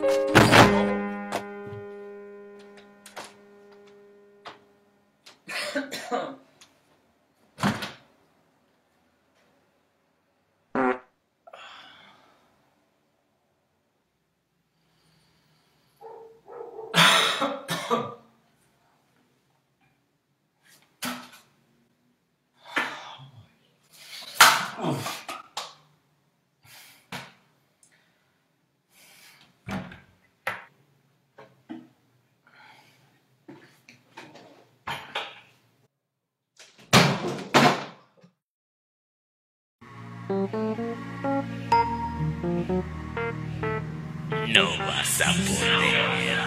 No vas a poder.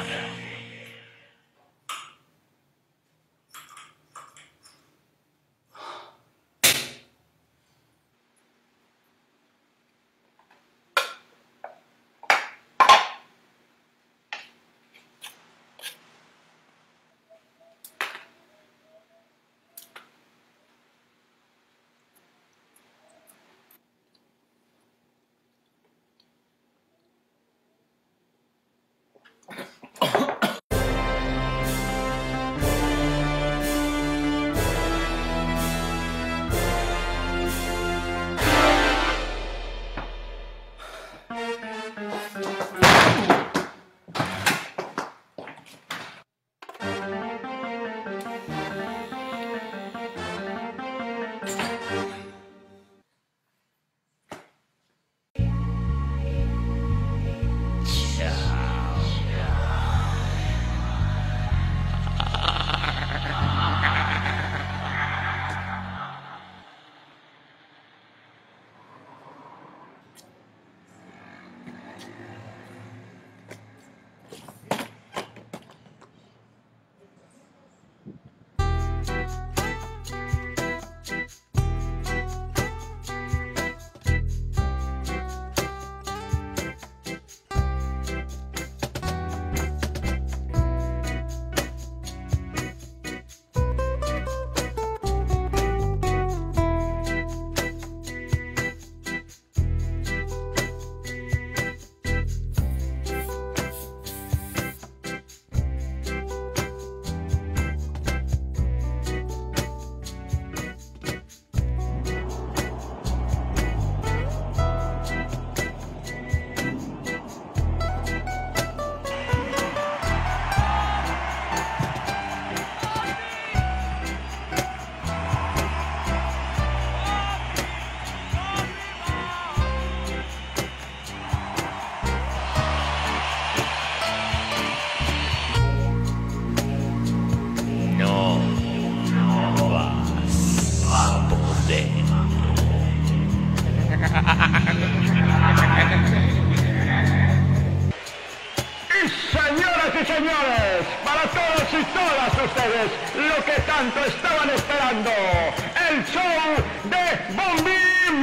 Y señoras y señores, para todos y todas ustedes, lo que tanto estaban esperando, el show de Bombi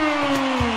Man.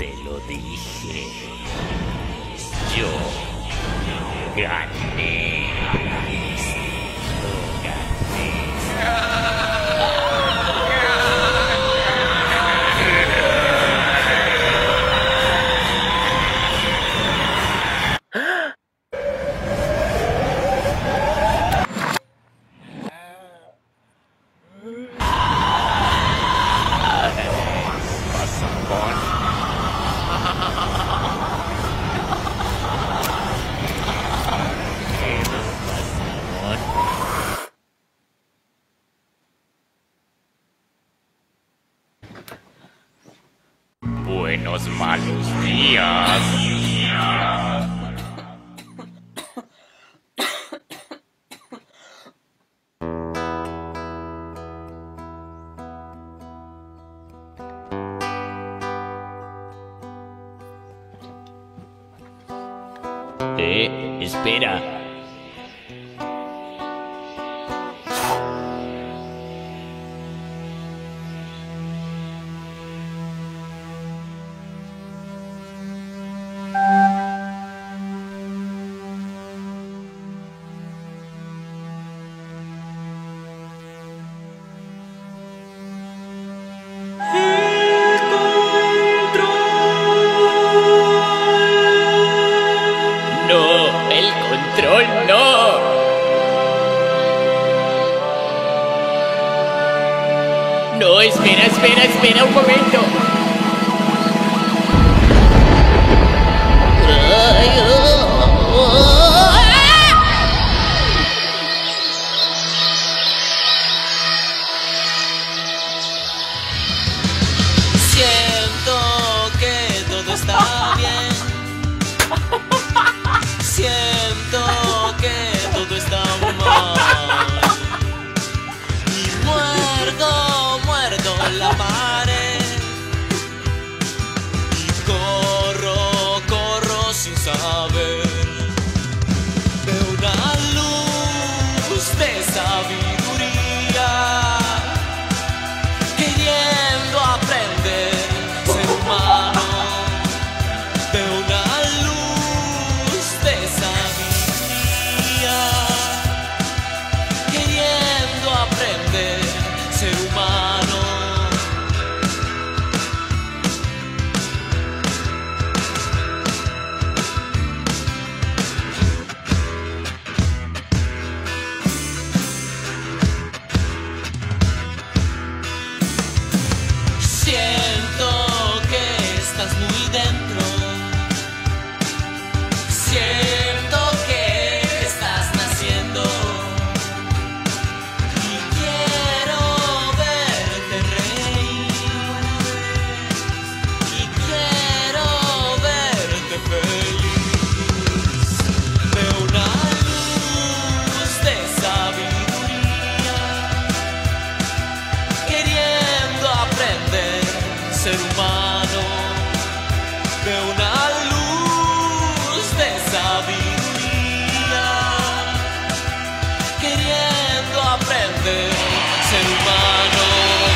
Te lo dije. Yo gané. Yo gané. Buenos malos días. Espera. ¡No! No, espera un momento. Siento que todo está bien. Siento que todo está mal. Y muerdo en la pared. Y corro sin saber. Veo una luz de sabiduría, queriendo aprender ser humano. Veo una luz de sabiduría, queriendo aprender ser humano. Siento que estás muy dentro. Siento que estás naciendo. Y quiero verte reír. Y quiero verte feliz. Veo una luz de sabiduría, queriendo aprender ser humano. Veo una luz de sabiduría, queriendo aprender ser humano.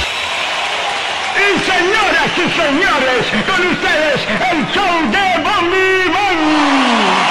Y señoras y señores, con ustedes el show de Bombi Boy.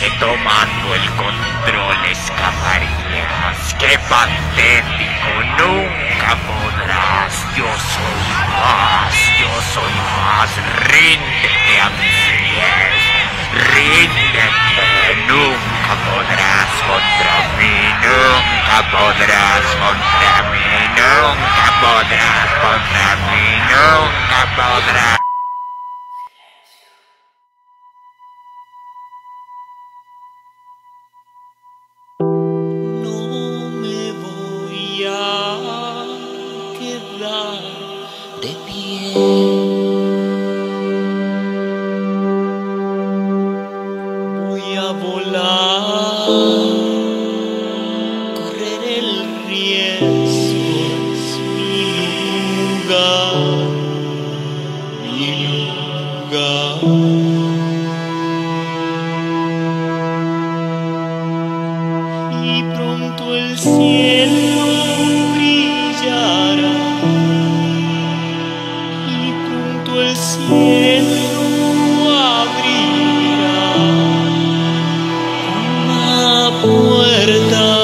que tomando el control escaparías. ¡Qué patético! Nunca podrás. Yo soy más. Ríndete a mis pies. Ríndete. Nunca podrás contra mí. Nunca podrás contra mí. Nunca podrás contra mí. Nunca podrás. No me voy a quedar de pie. Voy a volar, correr el riesgo, es mi lugar, mi lugar. Y pronto el cielo brillará, y pronto el cielo abrirá una puerta.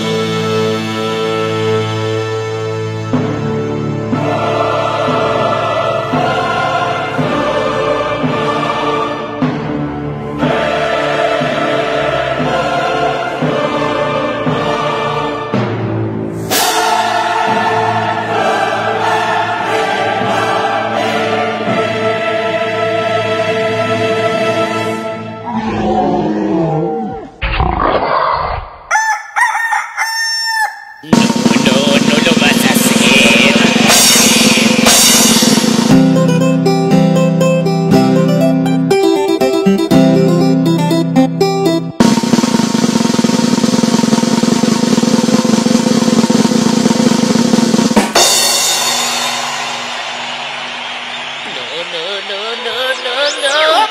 No lo vas a hacer. No.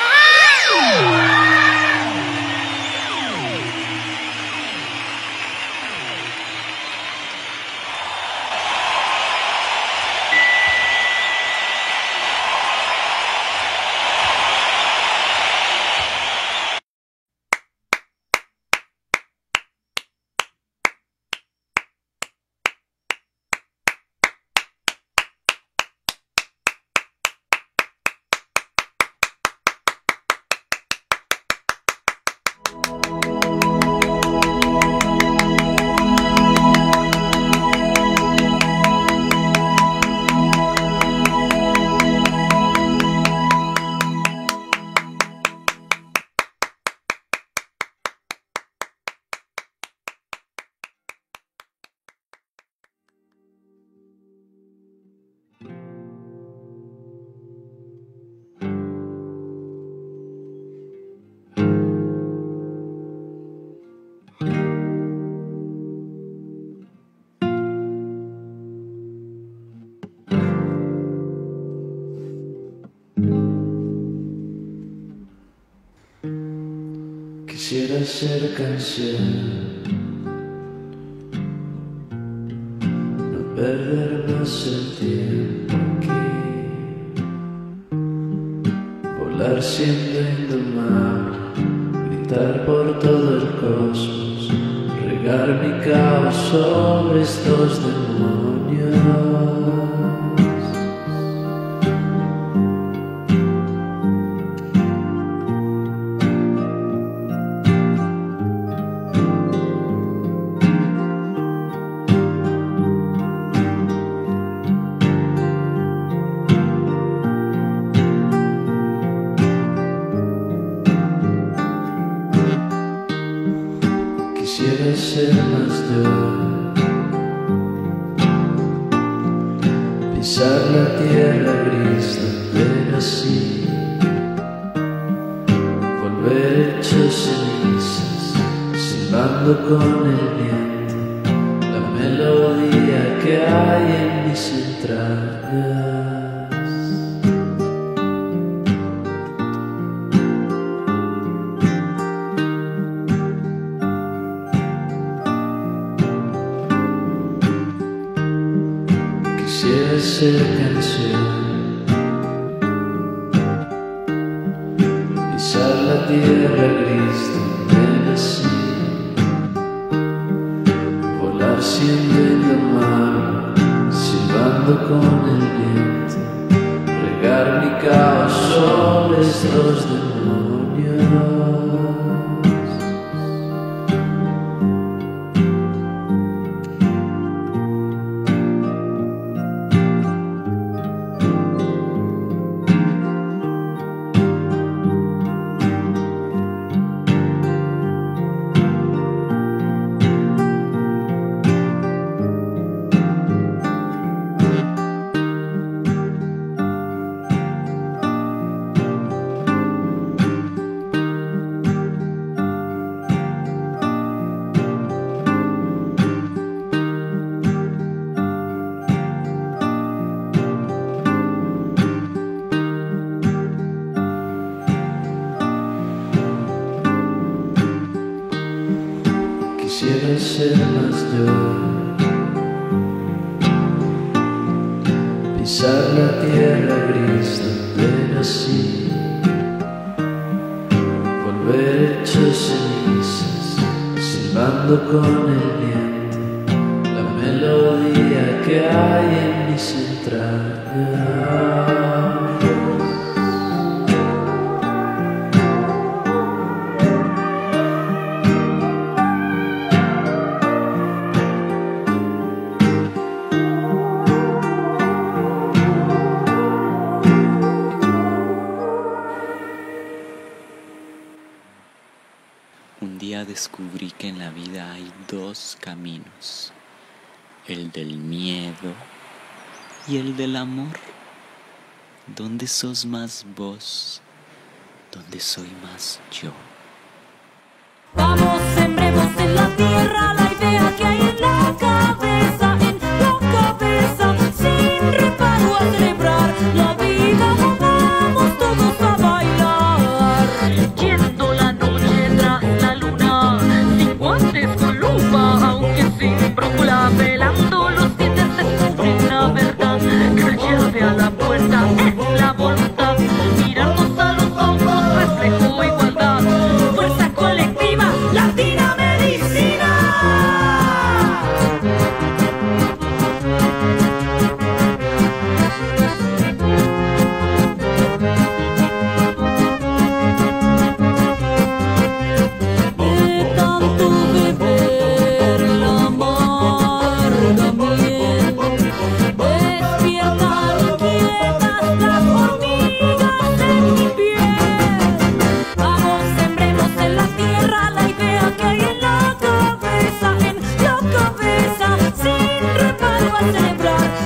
Quisiera ser canción, no perder más el tiempo aquí, volar siendo indomable, gritar por todo el cosmos, regar mi caos sobre estos demonios. Quisiera ser más yo, pisar la tierra gris donde nací, volver hecho cenizas, silbando con el viento, la melodía que hay en mis entrañas. Quisiera ser canción, pisar la tierra gris donde silbando con el viento, regar mi caos sobre estos demonios. Quisiera ser más yo, pisar la tierra gris donde nací, volver hecho cenizas, silbando con el viento, la melodía que hay en mis entrañas. Un día descubrí que en la vida hay dos caminos, el del miedo y el del amor. ¿Dónde sos más vos? ¿Dónde soy más yo? Vamos, sembremos en la tierra la idea que hay en la cabeza, sin reparo a celebrar la vida. Vamos todos a bailar, yendo la noche tras la luna, sin guantes con lupa, aunque sin brújula, velando los dientes descubren la verdad, que la llave a la puerta es la voluntad, mirarnos a los ojos, reflejo igualdad, fuerza colectiva, latina medicina. De tanto beber la amarga miel, despiertan inquietas las hormigas en mi piel. Vamos, sembremos en la tierra la idea que hay en la cabeza, sin reparo a celebrar